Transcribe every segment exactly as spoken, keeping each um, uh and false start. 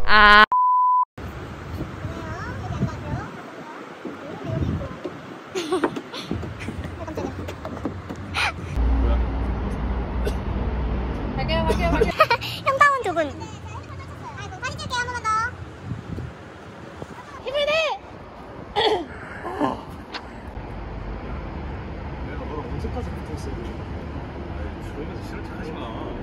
아. 갈게요, 갈게요, 갈게요. 형다운 조군. 아이고, 다리 찔게요, 한 번만 더. 힘을 내! 내가 너랑 언제까지 붙어있어? 아이, 조용해서 싫은 척 하지 마.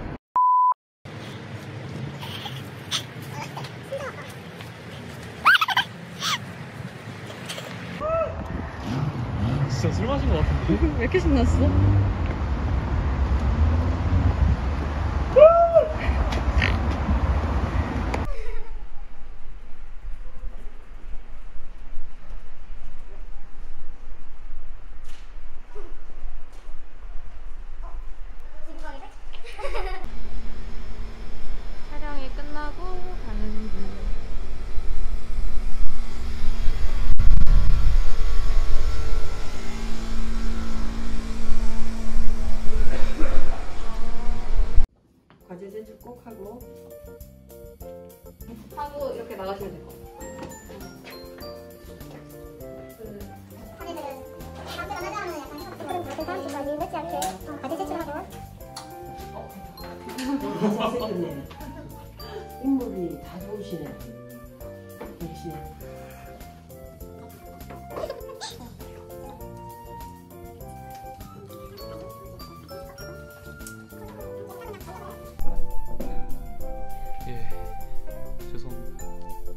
진짜 술 마신 것 같은데? 왜 이렇게 신났어? 촬영이 끝나고 가는 중. 과제 제출 꼭 하고 하고 이렇게 나가시면 될 것 같아요. 자기들은 남자가 나가면 약간 해봤어. 다음 주까지 늦지 않게 어, 과제 제출하고. 선생님네 인물이 다 좋으시네. 역시 예, 죄송합니다.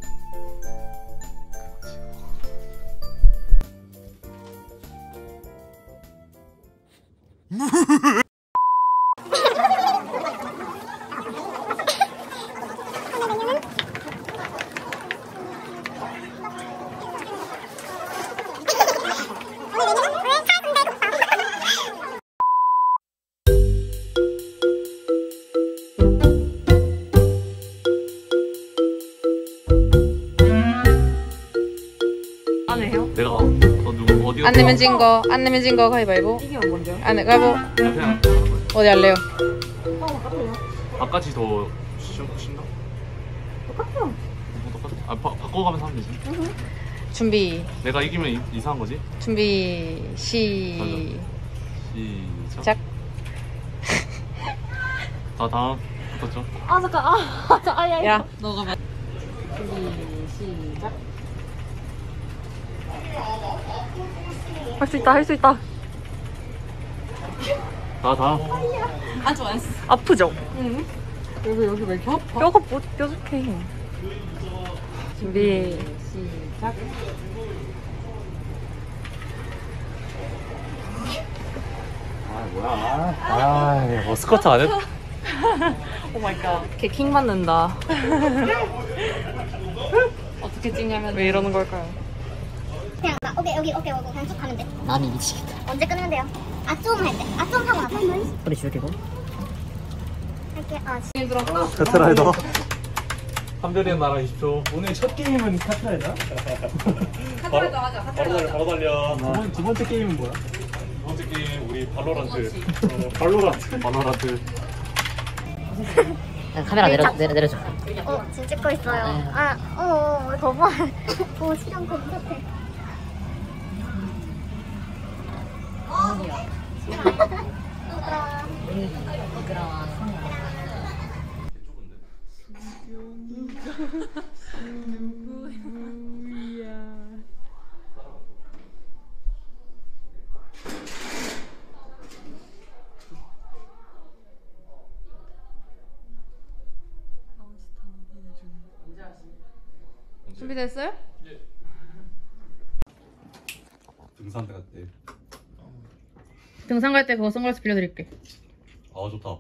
안 해요? 내가 어, 누구 어디 안 내면 진 거, 안 내면 진 거 가위바위보. 이게 뭔데요? 안 내, 가위바위보. 그냥 어디 할래요? 바깥이 더 쉬- 쉰다? 똑같아. 뭐 똑같아? 아 바, 바꿔가면서 하면 되지. 준비, 내가 이기면 이, 이상한 거지? 준비, 시작. 시작. 다 다음 붙었죠? 아 잠깐 아 자, 아야 야, 너가 봐. 준비 시작. 할 수 있다, 할 수 있다. 다 다음. 아주 안 쓰. 아프죠? 응. 여기 여기 왜 이렇게 아파? 뼈가 뭐 뾰족해. 준비. 시작. 아 뭐야? 아, 뭐 스쿼트 안 해? 오 마이 갓. 걔 킹 받는다. 어떻게 찍냐면 왜 이러는 걸까요? 그냥 막 어깨 여기 어깨 오고 그냥 쭉 가면 돼. 남이 미치겠다. 언제 끊으면 돼요? 아좀 할 때. 아좀 하고 나서. 소리 줄이고. 할게. 아, 지- 카트라이더. 한별이의 나라 이십 초. 오늘 첫 게임은 카트라이더? 카트라이더 하자. 바로 달려, 바로 달려. 두, 번, 두 번째 게임은 뭐야? 두 번째 게임 우리 발로란트. 어, 발로란트. 발로란트. 카메라 내려 내려 내려줘. 어, 지금 찍고 있어요. 네. 아, 어, 어, 거봐. 오, 시간 검색해. 준비됐어요? 등산 갔대. 등산 갈 때 그거 선글라스 빌려드릴게. 아 좋다.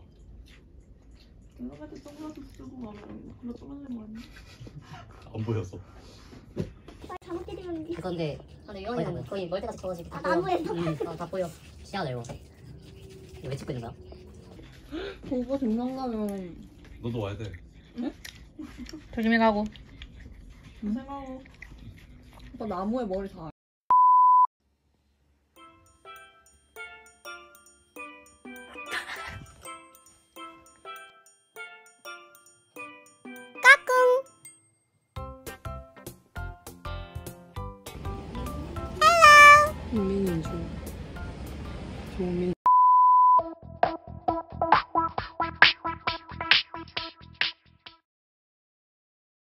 안 보였어. 잘못 때리면 그건데 근데 이거는 거의 멀때까지 적어지고 다 아, 나무에서? 보여. 응, 어, 다 보여. 시야 넓어. 이거 왜 찍고 있는 거야? 오빠 등산 가면 너도 와야 돼. 조심히 가고. 생각하고 오빠 나무에 머리 다 중. 종민